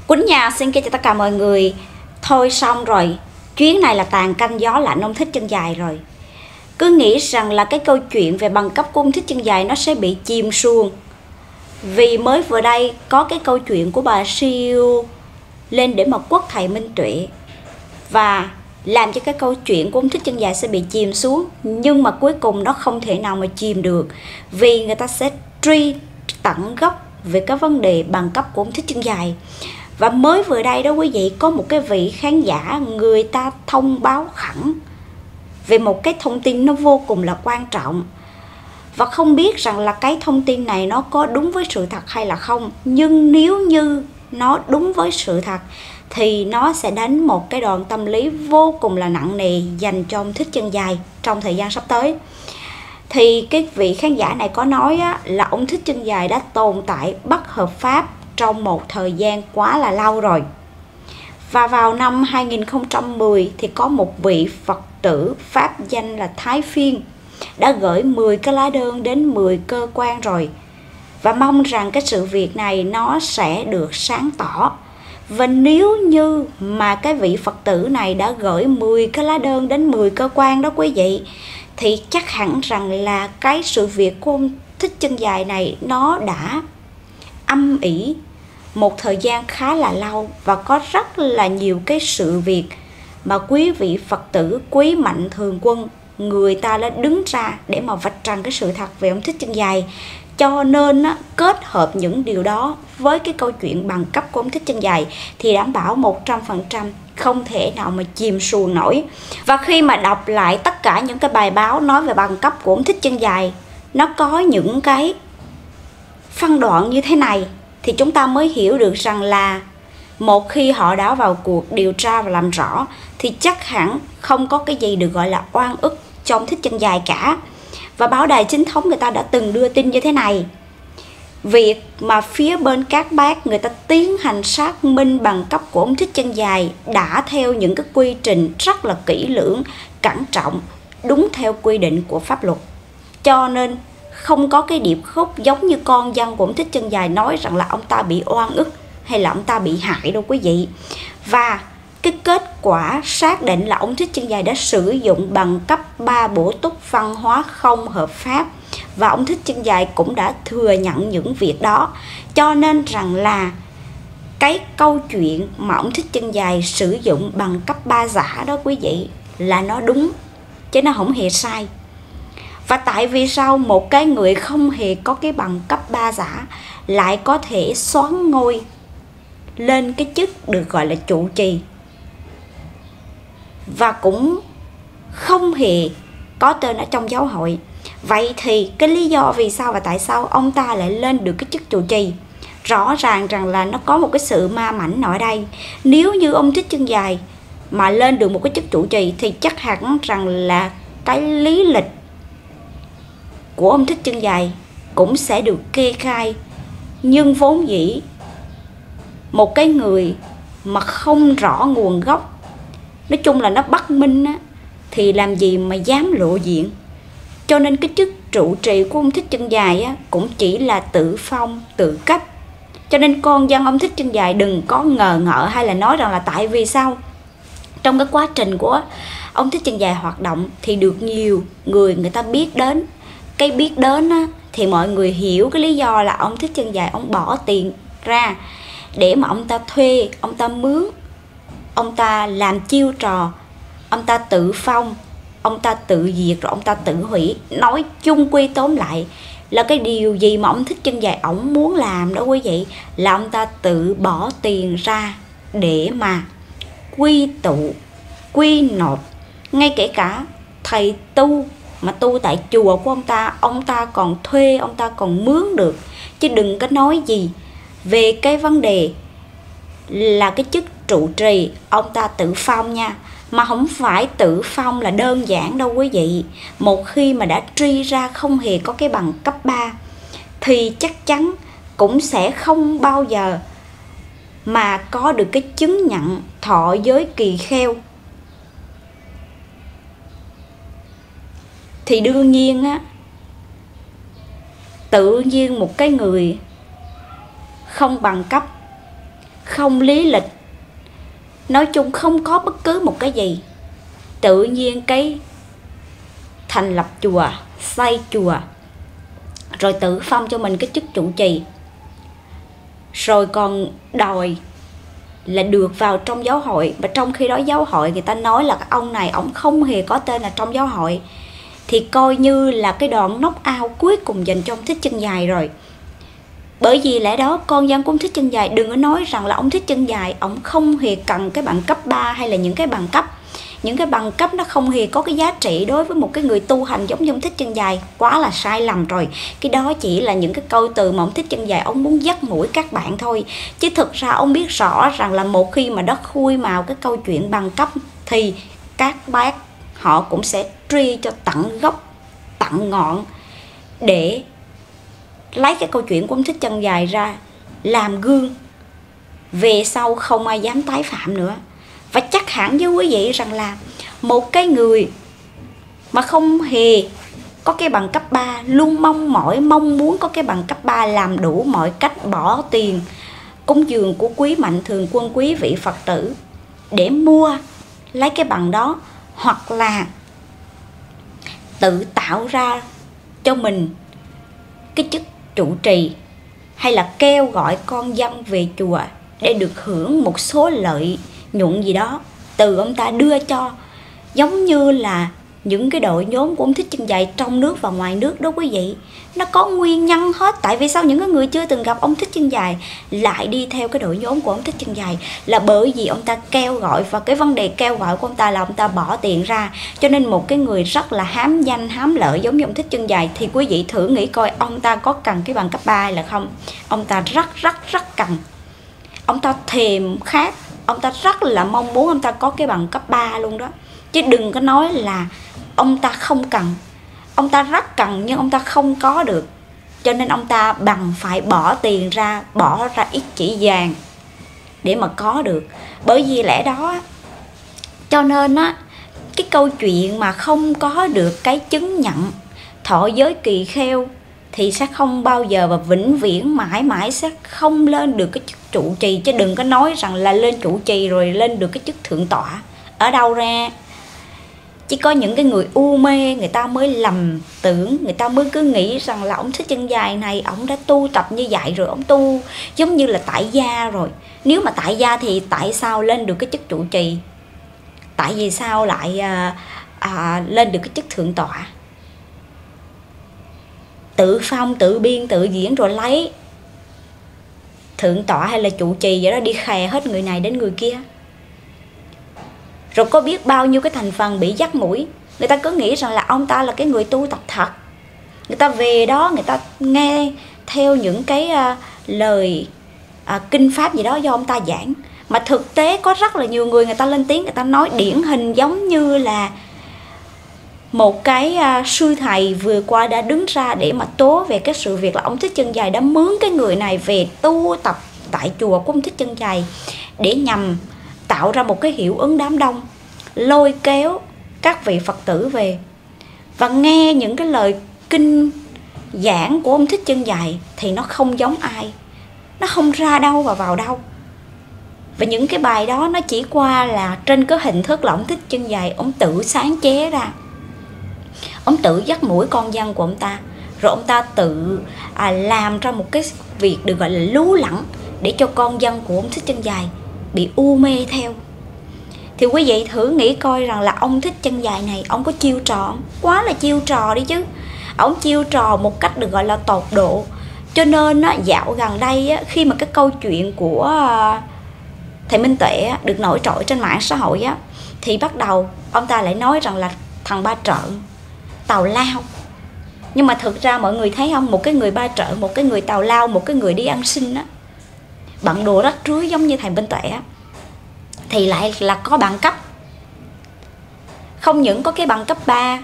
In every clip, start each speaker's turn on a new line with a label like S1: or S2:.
S1: Quýnh nhà xin kính chào tất cả mọi người. Thôi xong rồi, chuyến này là tàn canh gió lạnh ông Thích Chân Dài rồi. Cứ nghĩ rằng là cái câu chuyện về bằng cấp của ông Thích Chân Dài nó sẽ bị chìm xuông. Vì mới vừa đây có cái câu chuyện của bà Siêu lên để mà quất thầy Minh Tuệ và làm cho cái câu chuyện của ông Thích Chân Dài sẽ bị chìm xuống. Nhưng mà cuối cùng nó không thể nào mà chìm được, vì người ta sẽ truy tận gốc về cái vấn đề bằng cấp của ông Thích Chân Dài. Và mới vừa đây đó quý vị, có một cái vị khán giả người ta thông báo khẳng về một cái thông tin nó vô cùng là quan trọng. Và không biết rằng là cái thông tin này nó có đúng với sự thật hay là không. Nhưng nếu như nó đúng với sự thật thì nó sẽ đánh một cái đòn tâm lý vô cùng là nặng nề dành cho ông Thích Chân Dài trong thời gian sắp tới. Thì cái vị khán giả này có nói á, là ông Thích Chân Dài đã tồn tại bất hợp pháp trong một thời gian quá là lâu rồi. Và vào năm 2010 thì có một vị Phật tử pháp danh là Thái Phiên đã gửi 10 cái lá đơn đến 10 cơ quan rồi, và mong rằng cái sự việc này nó sẽ được sáng tỏ. Và nếu như mà cái vị Phật tử này đã gửi 10 cái lá đơn đến 10 cơ quan đó quý vị, thì chắc hẳn rằng là cái sự việc của ông Thích Chân Dài này nó đã âm ỉ một thời gian khá là lâu, và có rất là nhiều cái sự việc mà quý vị Phật tử quý mạnh thường quân người ta đã đứng ra để mà vạch trần cái sự thật về ông Thích Chân Dài. Cho nên á, kết hợp những điều đó với cái câu chuyện bằng cấp của ông Thích Chân Dài thì đảm bảo 100% không thể nào mà chìm xuồng nổi. Và khi mà đọc lại tất cả những cái bài báo nói về bằng cấp của ông Thích Chân Dài, nó có những cái phân đoạn như thế này, thì chúng ta mới hiểu được rằng là một khi họ đã vào cuộc điều tra và làm rõ thì chắc hẳn không có cái gì được gọi là oan ức cho ông Thích Chân Dài cả. Và báo đài chính thống người ta đã từng đưa tin như thế này: việc mà phía bên các bác người ta tiến hành xác minh bằng cấp của ông Thích Chân Dài đã theo những cái quy trình rất là kỹ lưỡng, cẩn trọng, đúng theo quy định của pháp luật. Cho nên không có cái điệp khúc giống như con dân của ông Thích Chân Dài nói rằng là ông ta bị oan ức hay là ông ta bị hại đâu quý vị. Và cái kết quả xác định là ông Thích Chân Dài đã sử dụng bằng cấp 3 bổ túc văn hóa không hợp pháp, và ông Thích Chân Dài cũng đã thừa nhận những việc đó. Cho nên rằng là cái câu chuyện mà ông Thích Chân Dài sử dụng bằng cấp 3 giả đó quý vị là nó đúng, chứ nó không hề sai. Và tại vì sao một cái người không hề có cái bằng cấp 3 giả lại có thể soán ngôi lên cái chức được gọi là trụ trì, và cũng không hề có tên ở trong giáo hội? Vậy thì cái lý do vì sao và tại sao ông ta lại lên được cái chức trụ trì? Rõ ràng rằng là nó có một cái sự ma mảnh ở đây. Nếu như ông Thích Chân Dài mà lên được một cái chức trụ trì thì chắc hẳn rằng là cái lý lịch của ông Thích Chân Dài cũng sẽ được kê khai. Nhưng vốn dĩ một cái người mà không rõ nguồn gốc, nói chung là nó bất minh á, thì làm gì mà dám lộ diện. Cho nên cái chức trụ trì của ông Thích Chân Dài á, cũng chỉ là tự phong, tự cấp. Cho nên con dân ông Thích Chân Dài đừng có ngờ ngợ hay là nói rằng là tại vì sao trong cái quá trình của ông Thích Chân Dài hoạt động thì được nhiều người ta biết đến. Cái biết đến á, thì mọi người hiểu cái lý do là ông Thích Chân Dài ông bỏ tiền ra để mà ông ta thuê, ông ta mướn, ông ta làm chiêu trò, ông ta tự phong, ông ta tự diệt, rồi ông ta tự hủy. Nói chung quy tóm lại là cái điều gì mà ông Thích Chân Dài ổng muốn làm đó quý vị, là ông ta tự bỏ tiền ra để mà quy tụ, quy nộp. Ngay kể cả thầy tu mà tu tại chùa của ông ta còn thuê, ông ta còn mướn được. Chứ đừng có nói gì về cái vấn đề là cái chức trụ trì ông ta tự phong nha. Mà không phải tự phong là đơn giản đâu quý vị. Một khi mà đã truy ra không hề có cái bằng cấp 3 thì chắc chắn cũng sẽ không bao giờ mà có được cái chứng nhận thọ giới kỳ kheo. Thì đương nhiên á, tự nhiên một cái người không bằng cấp, không lý lịch, nói chung không có bất cứ một cái gì. Tự nhiên cái thành lập chùa, xây chùa, rồi tự phong cho mình cái chức trụ trì, rồi còn đòi là được vào trong giáo hội. Mà trong khi đó giáo hội người ta nói là cái ông này ổng không hề có tên là trong giáo hội, thì coi như là cái đòn knock out cuối cùng dành cho ông Thích Chân Dài rồi. Bởi vì lẽ đó con dân của ông Thích Chân Dài đừng có nói rằng là ông Thích Chân Dài ổng không hề cần cái bằng cấp 3 hay là những cái bằng cấp. Những cái bằng cấp nó không hề có cái giá trị đối với một cái người tu hành giống như ông Thích Chân Dài. Quá là sai lầm rồi. Cái đó chỉ là những cái câu từ mà ông Thích Chân Dài ông muốn dắt mũi các bạn thôi. Chứ thực ra ông biết rõ rằng là một khi mà đất khui màu cái câu chuyện bằng cấp thì các bác họ cũng sẽ truy cho tận gốc, tận ngọn để lấy cái câu chuyện của ông Thích Chân Dài ra làm gương. Về sau không ai dám tái phạm nữa. Và chắc hẳn với quý vị rằng là một cái người mà không hề có cái bằng cấp 3, luôn mong muốn có cái bằng cấp 3, làm đủ mọi cách bỏ tiền cúng dường của quý mạnh thường quân, quý vị Phật tử để mua lấy cái bằng đó, hoặc là tự tạo ra cho mình cái chức trụ trì, hay là kêu gọi con dân về chùa để được hưởng một số lợi nhuận gì đó từ ông ta đưa cho. Giống như là những cái đội nhóm của ông Thích Chân Dài trong nước và ngoài nước đó quý vị, nó có nguyên nhân hết. Tại vì sao những cái người chưa từng gặp ông Thích Chân Dài lại đi theo cái đội nhóm của ông Thích Chân Dài? Là bởi vì ông ta kêu gọi, và cái vấn đề kêu gọi của ông ta là ông ta bỏ tiền ra. Cho nên một cái người rất là hám danh hám lợi giống như ông Thích Chân Dài thì quý vị thử nghĩ coi ông ta có cần cái bằng cấp 3 hay là không. Ông ta rất cần. Ông ta thèm khát, ông ta rất là mong muốn ông ta có cái bằng cấp 3 luôn đó. Chứ đừng có nói là ông ta không cần. Ông ta rất cần nhưng ông ta không có được. Cho nên ông ta bằng phải bỏ tiền ra, bỏ ra ít chỉ vàng để mà có được. Bởi vì lẽ đó cho nên á, cái câu chuyện mà không có được cái chứng nhận thọ giới kỳ kheo thì sẽ không bao giờ và vĩnh viễn mãi mãi sẽ không lên được cái chức trụ trì. Chứ đừng có nói rằng là lên trụ trì rồi lên được cái chức thượng tọa. Ở đâu ra? Chỉ có những cái người u mê người ta mới lầm tưởng, người ta mới cứ nghĩ rằng là ông Thích Chân Dài này ông đã tu tập như vậy rồi, ông tu giống như là tại gia rồi. Nếu mà tại gia thì tại sao lên được cái chức trụ trì? Tại vì sao lại lên được cái chức thượng tọa? Tự phong, tự biên, tự diễn rồi lấy thượng tọa hay là trụ trì vậy đó đi khè hết người này đến người kia. Rồi có biết bao nhiêu cái thành phần bị dắt mũi. Người ta cứ nghĩ rằng là ông ta là cái người tu tập thật. Người ta về đó người ta nghe theo những cái lời kinh pháp gì đó do ông ta giảng. Mà thực tế có rất là nhiều người ta lên tiếng, người ta nói điển hình giống như là một cái sư thầy vừa qua đã đứng ra để mà tố về cái sự việc là ông Thích Chân Dài đã mướn cái người này về tu tập tại chùa của ông Thích Chân Dài để nhằm tạo ra một cái hiệu ứng đám đông, lôi kéo các vị Phật tử về và nghe những cái lời kinh giảng của ông Thích Chân Dài thì nó không giống ai, nó không ra đâu và vào đâu. Và những cái bài đó nó chỉ qua là trên cái hình thức là ông Thích Chân Dài ông tự sáng chế ra, ông tự dắt mũi con dân của ông ta, rồi ông ta tự làm ra một cái việc được gọi là lú lẫn để cho con dân của ông Thích Chân Dài bị u mê theo. Thì quý vị thử nghĩ coi rằng là ông Thích Chân Dài này ông có chiêu trò không? Quá là chiêu trò đi chứ. Ông chiêu trò một cách được gọi là tột độ. Cho nên dạo gần đây khi mà cái câu chuyện của thầy Minh Tuệ được nổi trội trên mạng xã hội thì bắt đầu ông ta lại nói rằng là thằng ba trợn, tào lao. Nhưng mà thực ra mọi người thấy không, một cái người ba trợn, một cái người tào lao, một cái người đi ăn xin bận đồ rách rưới giống như thầy Minh Tuệ thì lại là có bằng cấp. Không những có cái bằng cấp 3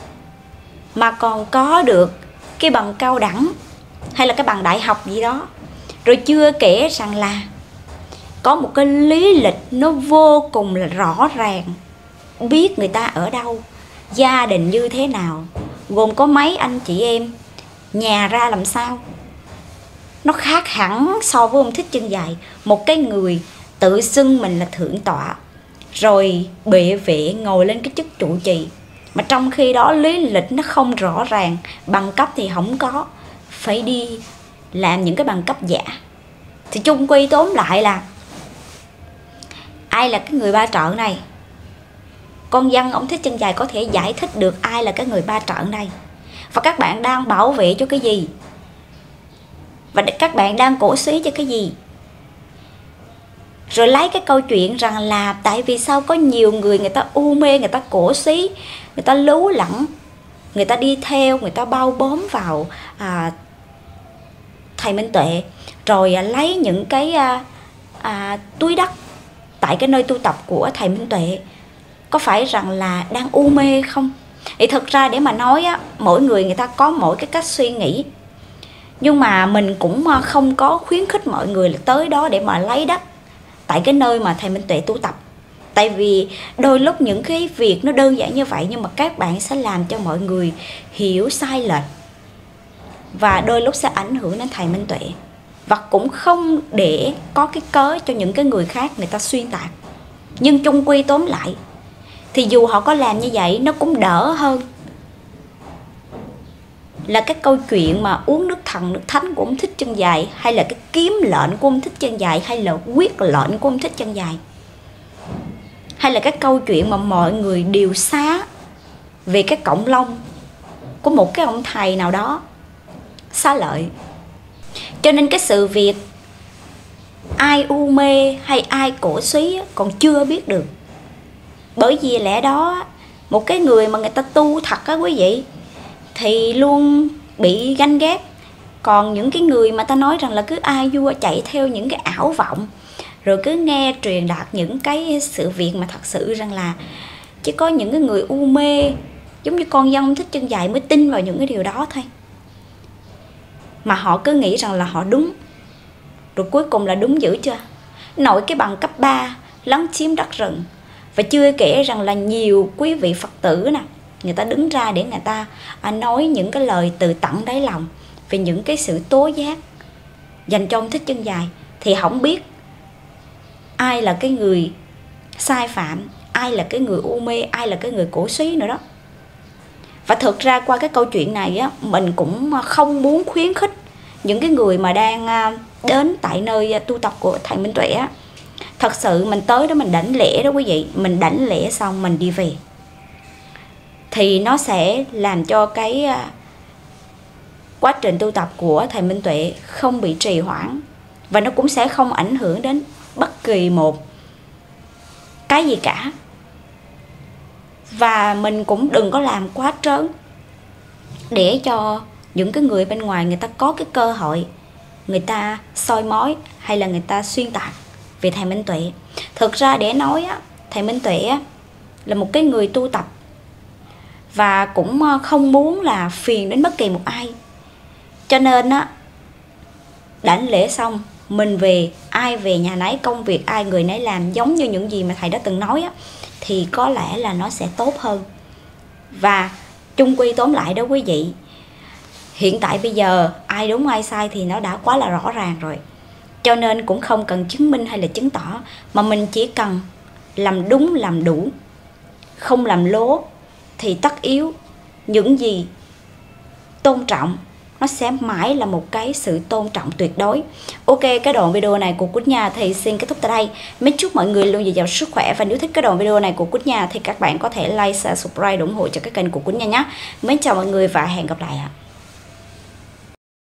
S1: mà còn có được cái bằng cao đẳng hay là cái bằng đại học gì đó. Rồi chưa kể rằng là có một cái lý lịch nó vô cùng là rõ ràng, biết người ta ở đâu, gia đình như thế nào, gồm có mấy anh chị em, nhà ra làm sao. nó khác hẳn so với ông thích chân dài. Một cái người tự xưng mình là thượng tọa, rồi bệ vệ ngồi lên cái chức trụ trì, mà trong khi đó lý lịch nó không rõ ràng, bằng cấp thì không có, phải đi làm những cái bằng cấp giả. Thì chung quy tóm lại là ai là cái người ba trợ này? Con dân ông thích chân dài có thể giải thích được ai là cái người ba trợ này, và các bạn đang bảo vệ cho cái gì, và các bạn đang cổ suý cho cái gì. Rồi lấy cái câu chuyện rằng là tại vì sao có nhiều người, người ta u mê, người ta cổ suý, người ta lú lẫn, người ta đi theo, người ta bao bóm vào thầy Minh Tuệ, rồi lấy những cái túi đất tại cái nơi tu tập của thầy Minh Tuệ, có phải rằng là đang u mê không? Thì thực ra để mà nói á, mỗi người ta có mỗi cái cách suy nghĩ, nhưng mà mình cũng không có khuyến khích mọi người là tới đó để mà lấy đất tại cái nơi mà thầy Minh Tuệ tu tập. Tại vì đôi lúc những cái việc nó đơn giản như vậy, nhưng mà các bạn sẽ làm cho mọi người hiểu sai lệch, và đôi lúc sẽ ảnh hưởng đến thầy Minh Tuệ, và cũng không để có cái cớ cho những cái người khác người ta xuyên tạc. Nhưng chung quy tóm lại thì dù họ có làm như vậy, nó cũng đỡ hơn là cái câu chuyện mà uống nước thần nước thánh của ông thích chân dài, hay là cái kiếm lệnh của ông thích chân dài, hay là quyết lệnh của ông thích chân dài, hay là cái câu chuyện mà mọi người đều xá về cái cọng lông của một cái ông thầy nào đó xá lợi. Cho nên cái sự việc ai u mê hay ai cổ suý còn chưa biết được. Bởi vì lẽ đó một cái người mà người ta tu thật á quý vị, thì luôn bị ganh ghét. Còn những cái người mà ta nói rằng là cứ ai vua chạy theo những cái ảo vọng, rồi cứ nghe truyền đạt những cái sự việc mà thật sự rằng là chỉ có những cái người u mê giống như con dân thích chân dài mới tin vào những cái điều đó thôi. Mà họ cứ nghĩ rằng là họ đúng, rồi cuối cùng là đúng dữ chưa? Nội cái bằng cấp 3 lấn chiếm đất rừng, và chưa kể rằng là nhiều quý vị Phật tử nè, người ta đứng ra để người ta nói những cái lời từ tận đáy lòng về những cái sự tố giác dành cho ông thích chân dài, thì không biết ai là cái người sai phạm, ai là cái người u mê, ai là cái người cổ suý nữa đó. Và thực ra qua cái câu chuyện này á, mình cũng không muốn khuyến khích những cái người mà đang đến tại nơi tu tập của thầy Minh Tuệ á. Thật sự mình tới đó mình đảnh lễ đó quý vị, mình đảnh lễ xong mình đi về, thì nó sẽ làm cho cái quá trình tu tập của thầy Minh Tuệ không bị trì hoãn, và nó cũng sẽ không ảnh hưởng đến bất kỳ một cái gì cả. Và mình cũng đừng có làm quá trớn để cho những cái người bên ngoài người ta có cái cơ hội người ta soi mói hay là người ta xuyên tạc về thầy Minh Tuệ. Thực ra để nói á, thầy Minh Tuệ á, là một cái người tu tập và cũng không muốn là phiền đến bất kỳ một ai. Cho nên á, đảnh lễ xong mình về, ai về nhà nấy, công việc ai người nấy làm, giống như những gì mà thầy đã từng nói á, thì có lẽ là nó sẽ tốt hơn. Và chung quy tóm lại đó quý vị, hiện tại bây giờ ai đúng ai sai thì nó đã quá là rõ ràng rồi. Cho nên cũng không cần chứng minh hay là chứng tỏ, mà mình chỉ cần làm đúng làm đủ, không làm lố, thì tất yếu những gì tôn trọng nó sẽ mãi là một cái sự tôn trọng tuyệt đối. Ok, cái đoạn video này của Quýt Nha thì xin kết thúc tại đây. Mến chúc mọi người luôn dồi dào sức khỏe, và nếu thích cái đoạn video này của Quýt Nha thì các bạn có thể like, share, subscribe ủng hộ cho cái kênh của Quýt Nha nhé. Mến chào mọi người và hẹn gặp lại ạ.